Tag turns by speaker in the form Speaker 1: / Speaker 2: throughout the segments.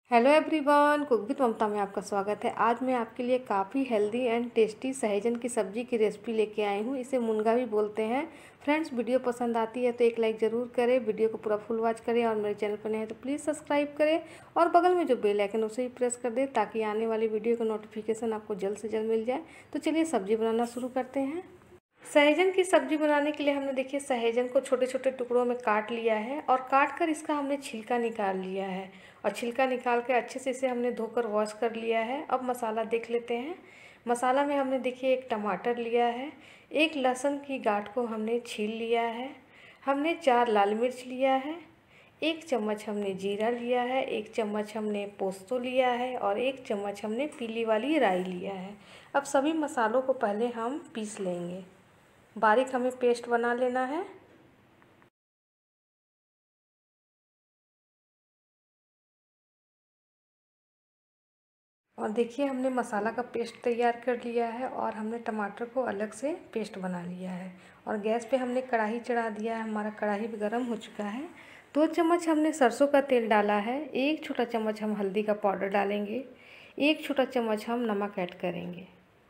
Speaker 1: Hello everyone, cook with Mamta में आपका स्वागत है। आज मैं आपके लिए काफ़ी हेल्दी एंड टेस्टी सहजन की सब्ज़ी की रेसिपी लेके आई हूँ। इसे मुनगा भी बोलते हैं। फ्रेंड्स, वीडियो पसंद आती है तो एक लाइक ज़रूर करें, वीडियो को पूरा फुल वॉच करें और मेरे चैनल पर नए हैं तो प्लीज़ सब्सक्राइब करें और बगल में जो बेल आइकन उसे भी प्रेस कर दें ताकि आने वाली वीडियो का नोटिफिकेशन आपको जल्द से जल्द मिल जाए। तो चलिए सब्ज़ी बनाना शुरू करते हैं। सहजन की सब्ज़ी बनाने के लिए हमने देखिए सहजन को छोटे छोटे टुकड़ों में काट लिया है और काट कर इसका हमने छिलका निकाल लिया है और छिलका निकाल के अच्छे से इसे हमने धोकर वॉश कर लिया है। अब मसाला देख लेते हैं। मसाला में हमने देखिए एक टमाटर लिया है, एक लहसुन की गांठ को हमने छील लिया है, हमने 4 लाल मिर्च लिया है, 1 चम्मच हमने जीरा लिया है, 1 चम्मच हमने पोस्तो लिया है और 1 चम्मच हमने पीली वाली राई लिया है। अब सभी मसालों को पहले हम पीस लेंगे। बारीक हमें पेस्ट बना लेना है। और देखिए हमने मसाला का पेस्ट तैयार कर लिया है और हमने टमाटर को अलग से पेस्ट बना लिया है और गैस पे हमने कढ़ाई चढ़ा दिया है। हमारा कढ़ाई भी गर्म हो चुका है। 2 चम्मच हमने सरसों का तेल डाला है, 1 छोटा चम्मच हम हल्दी का पाउडर डालेंगे, 1 छोटा चम्मच हम नमक ऐड करेंगे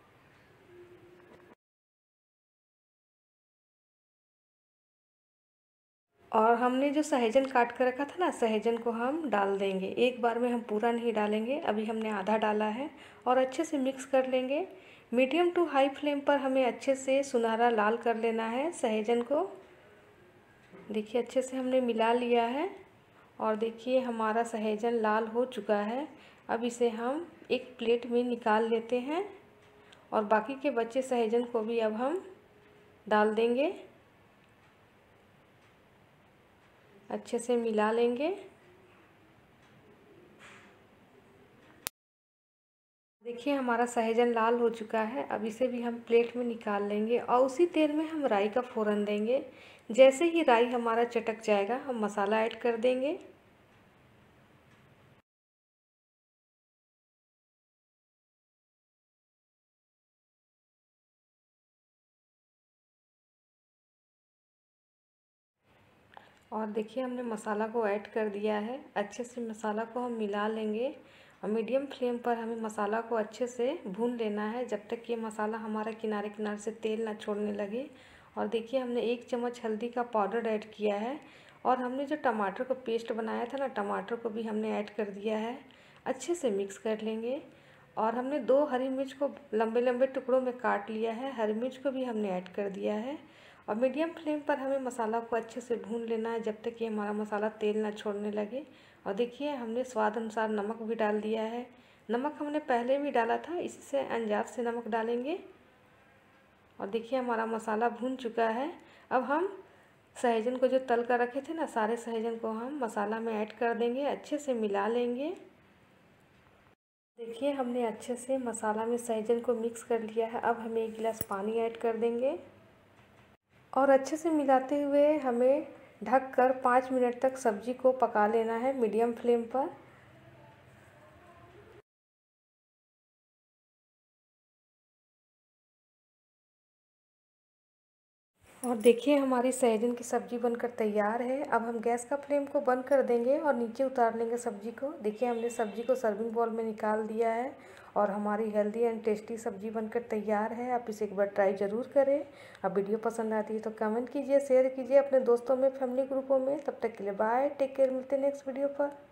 Speaker 1: और हमने जो सहजन काट कर रखा था ना, सहजन को हम डाल देंगे। एक बार में हम पूरा नहीं डालेंगे, अभी हमने आधा डाला है और अच्छे से मिक्स कर लेंगे। मीडियम टू हाई फ्लेम पर हमें अच्छे से सुनहरा लाल कर लेना है सहजन को। देखिए अच्छे से हमने मिला लिया है और देखिए हमारा सहजन लाल हो चुका है। अब इसे हम एक प्लेट में निकाल लेते हैं और बाकी के बचे सहजन को भी अब हम डाल देंगे, अच्छे से मिला लेंगे। देखिए हमारा सहजन लाल हो चुका है। अब इसे भी हम प्लेट में निकाल लेंगे और उसी तेल में हम राई का फोड़न देंगे। जैसे ही राई हमारा चटक जाएगा हम मसाला ऐड कर देंगे। और देखिए हमने मसाला को ऐड कर दिया है। अच्छे से मसाला को हम मिला लेंगे और मीडियम फ्लेम पर हमें मसाला को अच्छे से भून लेना है जब तक ये मसाला हमारा किनारे किनारे से तेल ना छोड़ने लगे। और देखिए हमने 1 चम्मच हल्दी का पाउडर ऐड किया है और हमने जो टमाटर का पेस्ट बनाया था ना, टमाटर को भी हमने ऐड कर दिया है। अच्छे से मिक्स कर लेंगे और हमने 2 हरी मिर्च को लंबे लंबे टुकड़ों में काट लिया है, हरी मिर्च को भी हमने ऐड कर दिया है और मीडियम फ्लेम पर हमें मसाला को अच्छे से भून लेना है जब तक कि हमारा मसाला तेल ना छोड़ने लगे। और देखिए हमने स्वाद अनुसार नमक भी डाल दिया है। नमक हमने पहले भी डाला था, इसी से अंदाज़ से नमक डालेंगे। और देखिए हमारा मसाला भून चुका है। अब हम सहजन को जो तल कर रखे थे ना, सारे सहजन को हम मसाला में ऐड कर देंगे, अच्छे से मिला लेंगे। देखिए हमने अच्छे से मसाला में सहजन को मिक्स कर लिया है। अब हमें 1 गिलास पानी ऐड कर देंगे और अच्छे से मिलाते हुए हमें ढककर 5 मिनट तक सब्ज़ी को पका लेना है मीडियम फ्लेम पर। और देखिए हमारी सहजन की सब्ज़ी बनकर तैयार है। अब हम गैस का फ्लेम को बंद कर देंगे और नीचे उतार लेंगे सब्ज़ी को। देखिए हमने सब्ज़ी को सर्विंग बॉल में निकाल दिया है और हमारी हेल्दी एंड टेस्टी सब्ज़ी बनकर तैयार है। आप इसे एक बार ट्राई ज़रूर करें। अब वीडियो पसंद आती है तो कमेंट कीजिए, शेयर कीजिए अपने दोस्तों में, फैमिली ग्रुपों में। तब तक के लिए बाय, टेक केयर, मिलते हैं नेक्स्ट वीडियो पर।